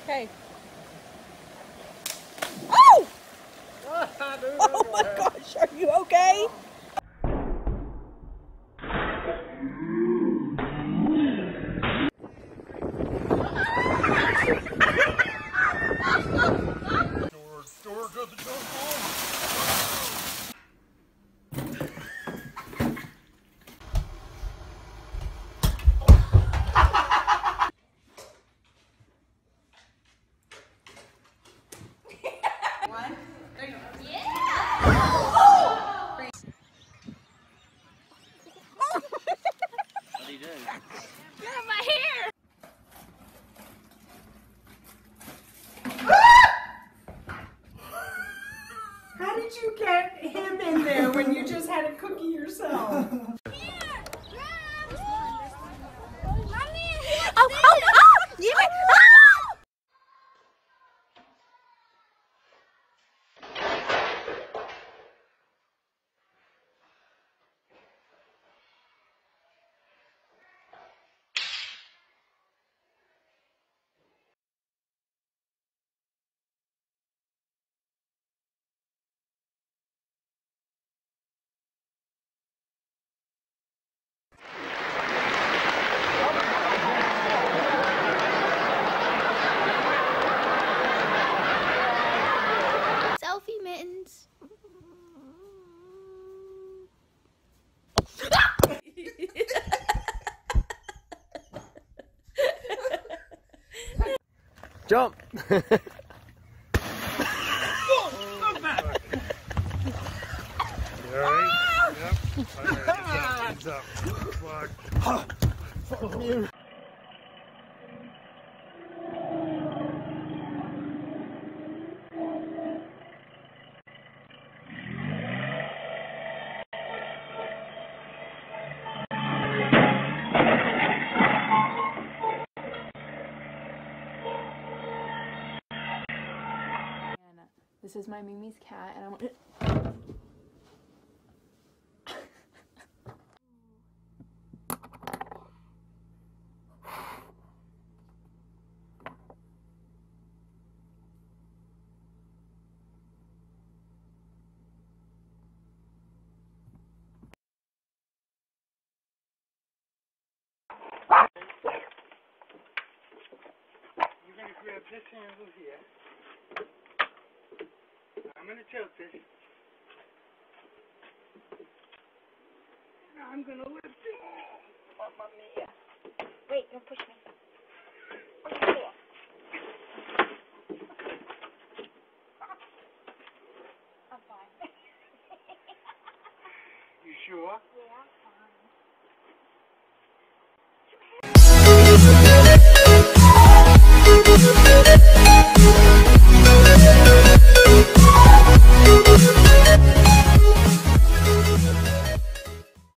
Okay. Oh! Oh my gosh, are you okay? Door to the jungle. What are you doing? Look at my hair! How did you get him in there when you just had a cookie yourself? Selfie mittens. Jump! You alright? Yep. Alright, he's up. Fuck you. This is my Mimi's cat, and I'm. You're going to grab this handle here. I'm going to tilt this. Now I'm going to lift it. Mamma mia. Wait, don't push me. What are you doing? I'm fine. You sure? Yeah.